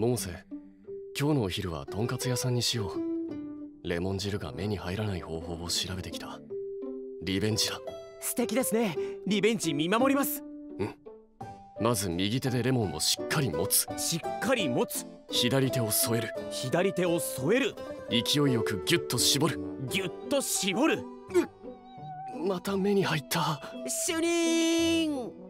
モーセ、今日のお昼はとんかつ屋さんにしよう。レモン汁が目に入らない方法を調べてきた。リベンジだ。 素敵ですね。リベンジ見守ります。 うん。まず右手でレモンをしっかり持つ。 しっかり持つ。 左手を添える。 左手を添える。 勢いよくギュッと絞る。 ギュッと絞る。 また目に入った。 主任。